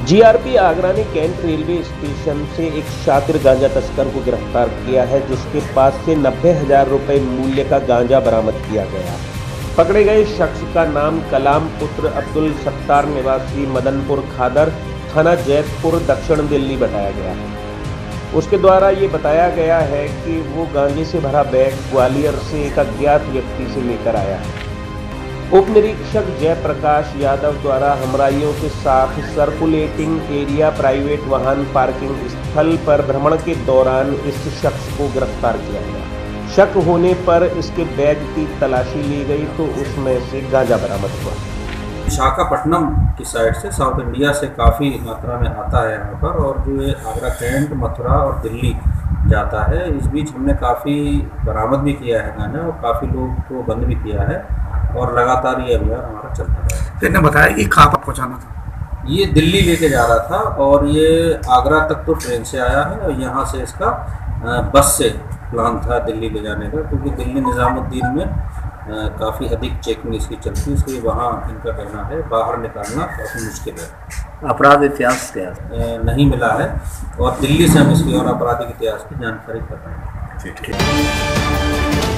GRP Agra ने cantt railway station से एक शातिर गांजा तस्कर को गिरफ्तार किया है, जिसके पास से 90,000 रुपए मूल्य का गांजा बरामद किया गया। पकड़े गए शख्स का नाम कलाम पुत्र अब्दुल सत्तार निवासी मदनपुर खादर, थाना जैतपुर, दक्षिण दिल्ली बताया गया है। उसके द्वारा ये बताया गया है कि वो गांजे से भरा बैग ग्वालियर से एक अज्ञात व्यक्ति से लेकर आया है। उप निरीक्षक जयप्रकाश यादव द्वारा हमराइयों के साथ सर्कुलेटिंग एरिया प्राइवेट वाहन पार्किंग स्थल पर भ्रमण के दौरान इस शख्स को गिरफ्तार किया गया। शक होने पर इसके बैग की तलाशी ली गई तो उसमें से गांजा बरामद हुआ। विशाखापट्टनम की साइड से साउथ इंडिया से काफ़ी मात्रा में आता है यहाँ पर, और जो है आगरा, कैंट, मथुरा और दिल्ली जाता है। इस बीच हमने काफ़ी बरामद भी किया है गांजा और काफ़ी लोग को बंद भी किया है और लगातार ये अभियान हमारा चलता है। तो इन्हें बताया कि कहाँ पर पहुँचाना था? ये दिल्ली लेके जा रहा था और ये आगरा तक तो ट्रेन से आया है और यहाँ से इसका बस से प्लान था दिल्ली ले जाने का, क्योंकि दिल्ली निज़ामुद्दीन में काफ़ी अधिक चेकिंग इसकी चलती है, इसलिए वहाँ इनका कहना है बाहर निकालना काफ़ी मुश्किल है। अपराध इतिहास क्या नहीं मिला है और दिल्ली से हम इसकी और आपराधिक इतिहास की जानकारी कर रहे हैं। ठीक है।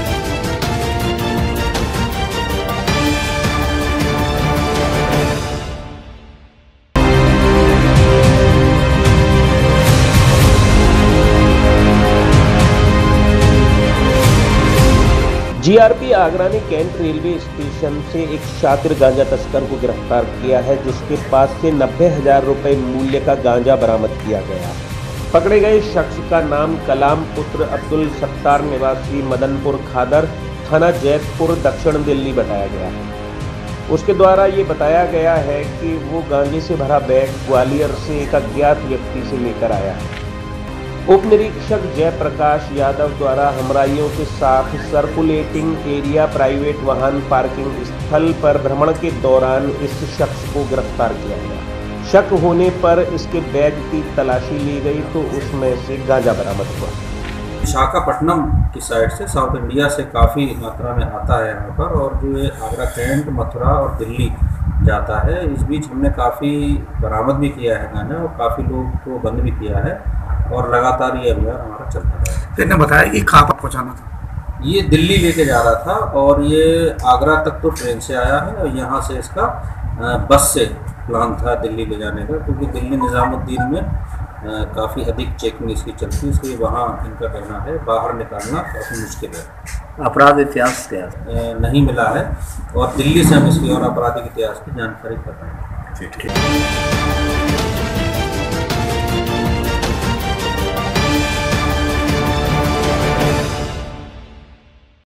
जीआरपी आगरा ने कैंट रेलवे स्टेशन से एक शातिर गांजा तस्कर को गिरफ्तार किया है, जिसके पास से 90,000 रुपए मूल्य का गांजा बरामद किया गया। पकड़े गए शख्स का नाम कलाम पुत्र अब्दुल सत्तार निवासी मदनपुर खादर, थाना जैतपुर, दक्षिण दिल्ली बताया गया है। उसके द्वारा ये बताया गया है कि वो गांजे से भरा बैग ग्वालियर से एक अज्ञात व्यक्ति से लेकर आया है। उप निरीक्षक जयप्रकाश यादव द्वारा हमराइयों के साथ सर्कुलेटिंग एरिया प्राइवेट वाहन पार्किंग स्थल पर भ्रमण के दौरान इस शख्स को गिरफ्तार किया गया। शक होने पर इसके बैग की तलाशी ली गई तो उसमें से गांजा बरामद हुआ। विशाखापट्टनम की साइड से साउथ इंडिया से काफ़ी मात्रा में आता है यहाँ पर, और जो है आगरा, कैंट, मथुरा और दिल्ली जाता है। इस बीच हमने काफ़ी बरामद भी किया है गांजा और काफ़ी लोग को बंद भी किया है और लगातार ये अभियान हमारा चलता है। तो इन्हें बताया कि कहाँ पर पहुँचाना था? ये दिल्ली लेके जा रहा था और ये आगरा तक तो ट्रेन से आया है और यहाँ से इसका बस से प्लान था दिल्ली ले जाने का, क्योंकि दिल्ली निज़ामुद्दीन में काफ़ी अधिक चेकिंग इसकी चलती है, इसलिए वहाँ इनका कहना है बाहर निकालना काफ़ी मुश्किल है। अपराध इतिहास क्या नहीं मिला है और दिल्ली से हम इसकी और आपराधिक इतिहास की जानकारी कर रहे हैं। ठीक है।